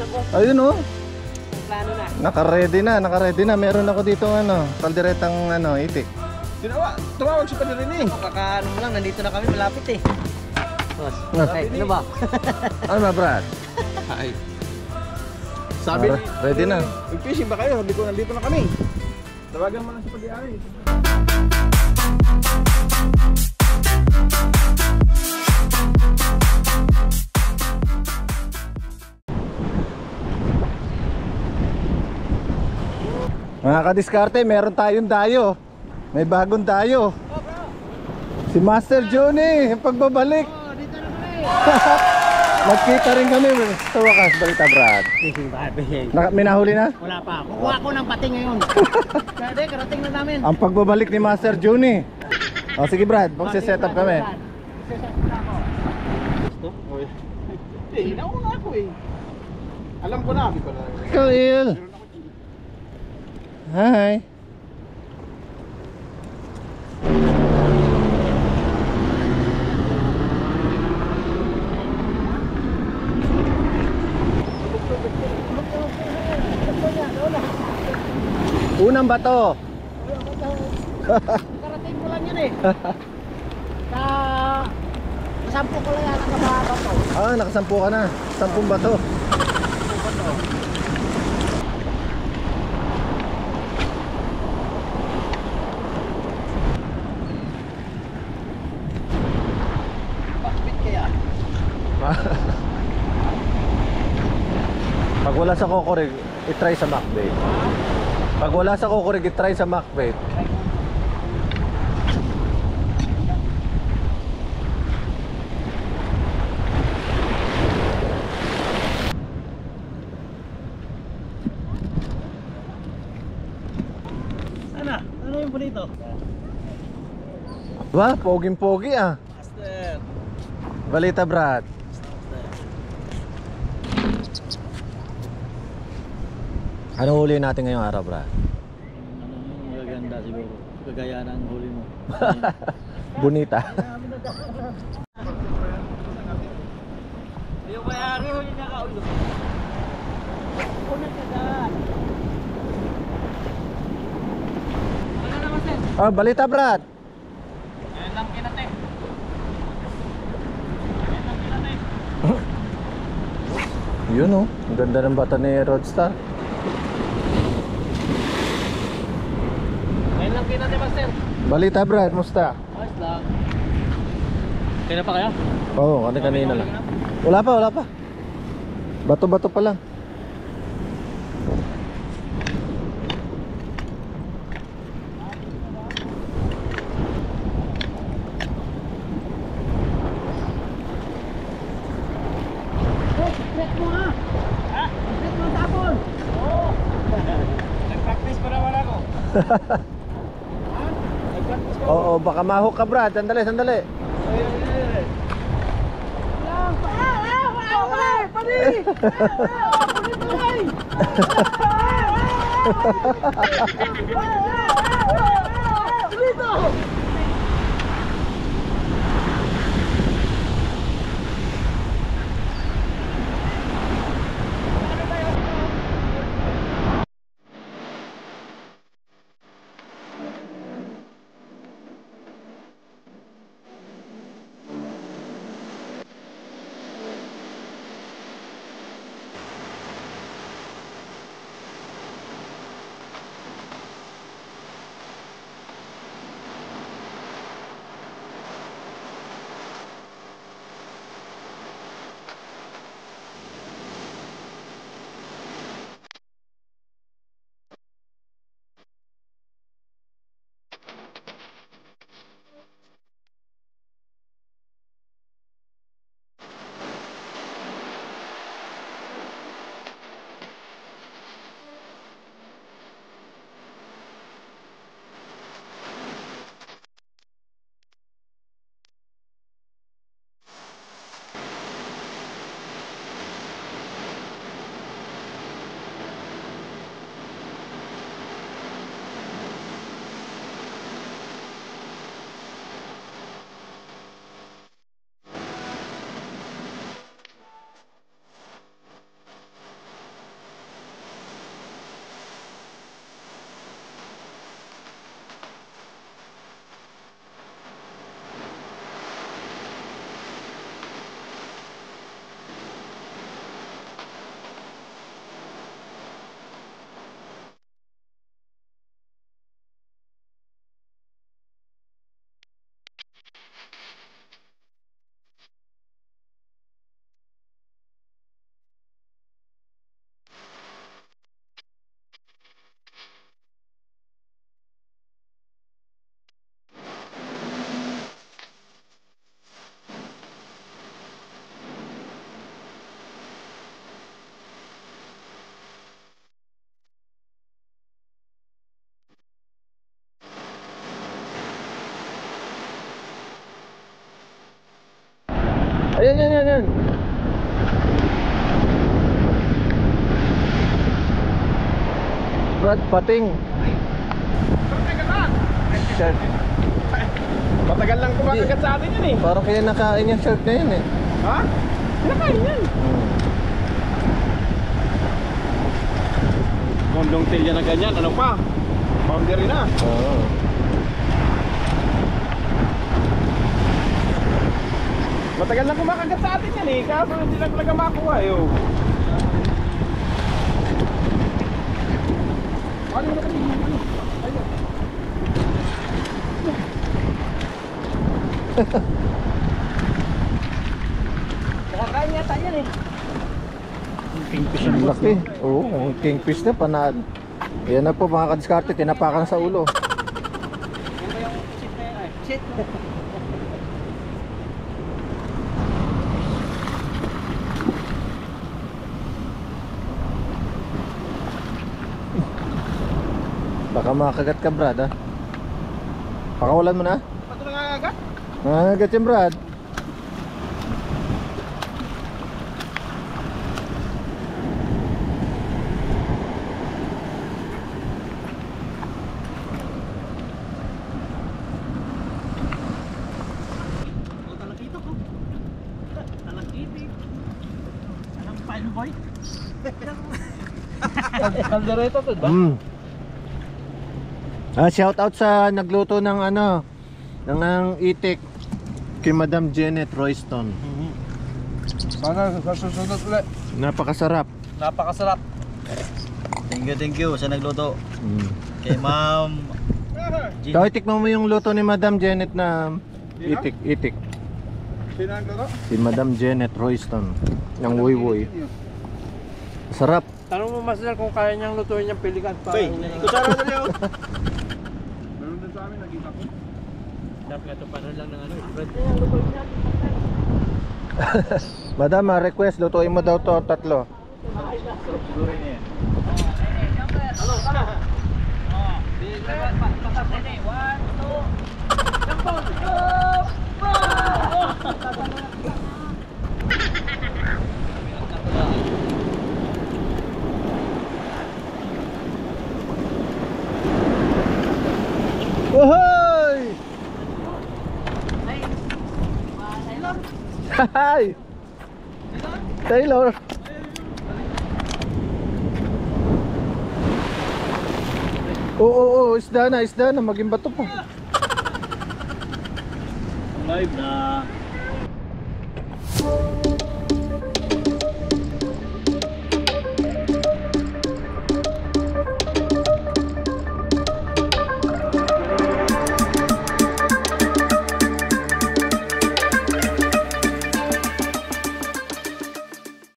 Ayun oh. Plano na. Naka-ready na. Meron ako dito kalderetang itik. Tumawag si Padre Rene. Kakaano mo lang, nandito na kami, malapit eh. Boss, ano ba? Ano ba, Brad? Ay. Sabi ready na. Mag-fishing ba kayo? Sabi ko, nandito na kami. Tawagan mo lang si Padre Ari. Mga kadiskarte, meron tayong dayo. May bagong dayo. Si Master Johnny, yung pagbabalik. Dito na kami. Nagkita rin kami sa wakas, balita Brad. May nahuli na? Wala pa. Kukuha ko ng pati ngayon. Kaya karating na namin. Ang pagbabalik ni Master Johnny. O sige Brad, magsiset up kami. Hinaw nga ako eh. Alam ko na. Khalil. Hi. Unang bato. Karating ko lang yun eh. Kasampu ko lang yan ang bato. Ah, nakasampu ka na. 10 bato. Bakit kaya? Pag wala sa kokorig, i-try sa macbait. Pag wala sa kokorig, i-try sa macbait. Ano yung bonito? Ba, poging-pogi ah. Master. Balita Brad. Anong huli natin ngayong araw, Brad? Ano magaganda siguro. Kagaya ng huli mo. Bonita. Yung mayari ho yung nakaulo. Una ka daan. Ano naman sir? Oh, balita Brad. Ayan lang kinate. Yun oh, ang ganda ng bata ni Roadstar. Ayan lang kinate master. Balita Brad, musta? Ayos lang. Kaya pa kaya? Oo, kanina lang. Wala pa. Bato-bato pa lang. Set mo ha? Ha? Set mo tapon? Oo. Nag-practice pa naman ako. Oo, baka mahok ka Brad. Sandali. Brad, pating. Shirt. Matagal lang kumakagat sa atin yan eh. Parang kaya nakain yung shirt na yun eh. Ha? Kinakain yan. Kondong tilya na ganyan, ano pa? Boundary na. Oo. Matagal lang kumakagat sa atin yan eh. Kaso hindi lang talaga makuha eh. Oh. Ano na kami? Ayun. Nakakain yata yan eh. Kingfish Ang laki. Oo, kingfish na panad. Yan na po mga kadiskarte, tinapakan sa ulo. Yan ba yung shit na yan? Ay, shit. Baka makagat ka, Brad, ha? Pakawalan mo na? Pato nangangagat? Makagat yan, Brad. Oh, talakito ko. Talakiti. Anong fine boy? Kaldereta to ba? Shout out sa nagluto ng ano, ng itik kay Madam Janet Royston. Sana sa susunod ulit. Napakasarap. Napakasarap. Thank you sa nagluto. Kay Ma'am Ikaw itikman mo yung luto ni Madam Janet na itik. Sino ang luto? Si Madam Janet Royston ng Woy Woy. Sarap. Tanong mo Masdal kung kaya niyang lutuin yung pelikan para Uy, kusara na niyo. Meron din sa amin, nakita ko. Dapat nga ito para lang ng ano, bread. Madam, request lutuin mo daw to tatlo. Siguro niya. Wohoy! Hi! Taylor! Oo, isda na, maging bato po. Live na.